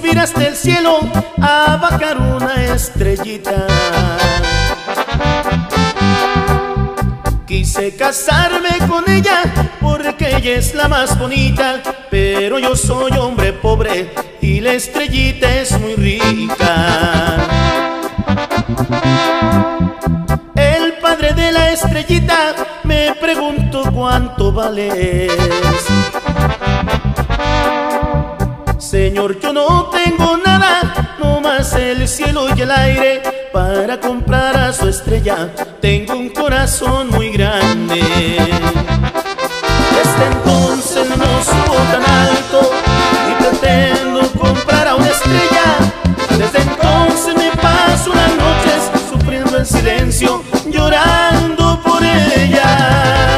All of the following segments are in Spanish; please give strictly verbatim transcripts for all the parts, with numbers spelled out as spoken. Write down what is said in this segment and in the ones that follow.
miraste el cielo a bajar una estrellita. Quise casarme con ella porque ella es la más bonita, pero yo soy hombre pobre y la estrellita es muy rica. El padre de la estrellita me preguntó cuánto vales. Señor, yo no tengo nada, no más el cielo y el aire para comprar a su estrella. Tengo un corazón muy grande. Desde entonces no subo tan alto y pretendo comprar a una estrella. Desde entonces me paso las noches sufriendo en silencio, llorando por ella.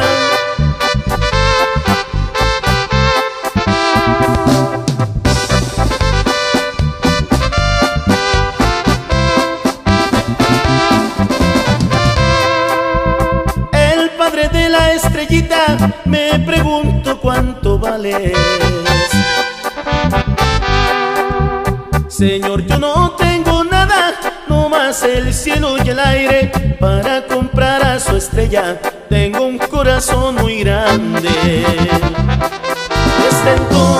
De la estrellita me pregunto cuánto vales. Señor, yo no tengo nada, no más el cielo y el aire para comprar a su estrella. Tengo un corazón muy grande. Desde entonces